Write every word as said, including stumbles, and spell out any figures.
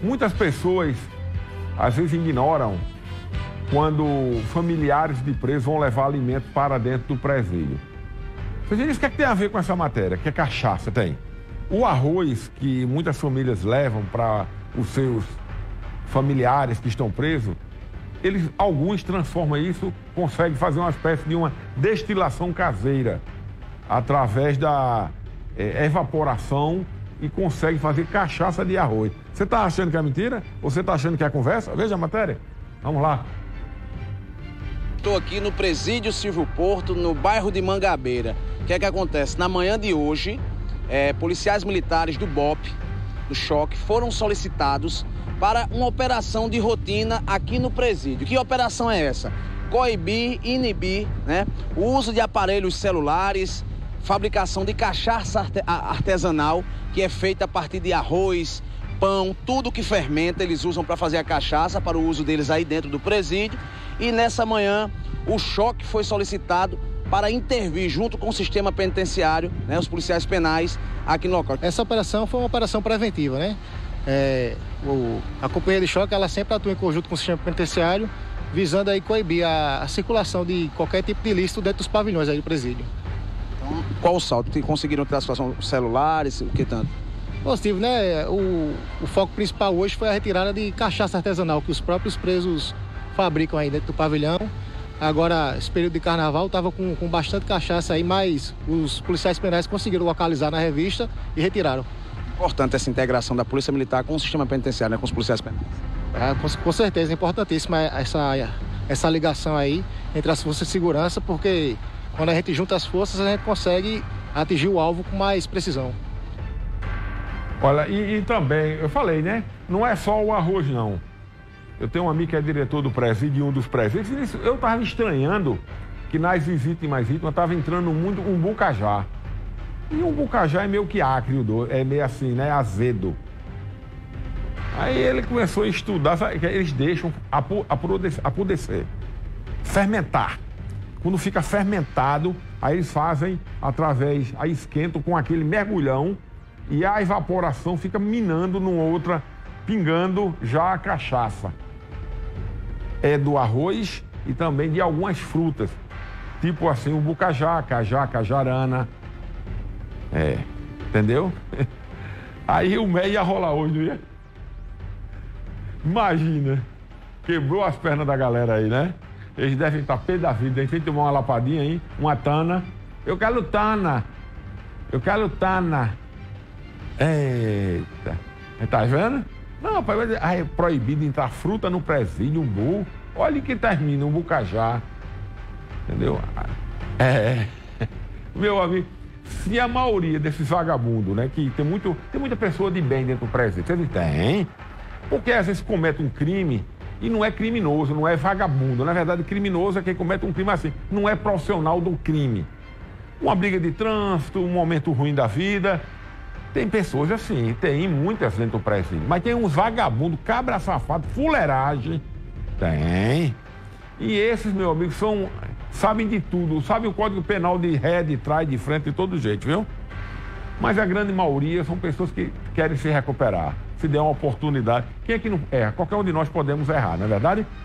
Muitas pessoas, às vezes, ignoram quando familiares de presos vão levar alimento para dentro do presídio. Você diz, o que é que tem a ver com essa matéria? Que é cachaça? Tem. O arroz que muitas famílias levam para os seus familiares que estão presos, eles, alguns transformam isso, conseguem fazer uma espécie de uma destilação caseira através da é, evaporação e conseguem fazer cachaça de arroz. Você está achando que é mentira? Ou você está achando que é conversa? Veja a matéria. Vamos lá. Estou aqui no Presídio Silvio Porto, no bairro de Mangabeira. O que é que acontece? Na manhã de hoje, é, policiais militares do B O P, do Choque, foram solicitados para uma operação de rotina aqui no presídio. Que operação é essa? Coibir, inibir, né, o uso de aparelhos celulares, fabricação de cachaça artesanal, que é feita a partir de arroz, pão, tudo que fermenta, eles usam para fazer a cachaça, para o uso deles aí dentro do presídio. E nessa manhã, o Choque foi solicitado para intervir junto com o sistema penitenciário, né, os policiais penais aqui no local. Essa operação foi uma operação preventiva, né? É, o, a companhia de choque, ela sempre atua em conjunto com o sistema penitenciário, visando aí coibir a, a circulação de qualquer tipo de ilícito dentro dos pavilhões aí do presídio. Então, qual o salto? Conseguiram ter a situação celulares, o que tanto? Positivo, né? O, o foco principal hoje foi a retirada de cachaça artesanal que os próprios presos fabricam aí dentro do pavilhão. Agora, esse período de carnaval estava com, com bastante cachaça aí, mas os policiais penais conseguiram localizar na revista e retiraram. Importante essa integração da Polícia Militar com o sistema penitenciário, né, com os policiais penais. É, com, com certeza, é importantíssima essa, essa ligação aí entre as forças de segurança, porque quando a gente junta as forças, a gente consegue atingir o alvo com mais precisão. Olha, e, e também, eu falei, né? Não é só o arroz, não. Eu tenho um amigo que é diretor do presídio, um dos presídios, eu estava estranhando que nas visitas e mais vítimas estava entrando muito um bucajá. E um bucajá é meio que acre, é meio assim, né? Azedo. Aí ele começou a estudar, sabe, que eles deixam apodrecer, fermentar. Quando fica fermentado, aí eles fazem através, aí esquentam com aquele mergulhão e a evaporação fica minando numa outra, pingando já a cachaça. É do arroz e também de algumas frutas, tipo assim o bucajá, cajá, cajarana. É, entendeu? Aí o Mé ia rolar hoje, não ia? Imagina, quebrou as pernas da galera aí, né? Eles devem estar pé da vida, hein? Tem que tomar uma lapadinha aí, uma tana. Eu quero tana, eu quero tana. Eita, tá vendo? Não, pai, é proibido entrar fruta no presídio, um burro. Olha que termina, um bucajá. Entendeu? É, meu amigo, se a maioria desses vagabundos, né, que tem, muito, tem muita pessoa de bem dentro do presídio, vocês têm, porque às vezes comete um crime e não é criminoso, não é vagabundo. Na verdade, criminoso é quem comete um crime assim, não é profissional do crime. Uma briga de trânsito, um momento ruim da vida. Tem pessoas assim, tem muitas dentro do presídio, mas tem uns vagabundos, cabra safado, fuleiragem, tem. E esses, meu amigo, são, sabem de tudo, sabem o Código Penal de ré, de trás, de frente, de todo jeito, viu? Mas a grande maioria são pessoas que querem se recuperar, se der uma oportunidade. Quem é que não erra? Qualquer um de nós podemos errar, não é verdade?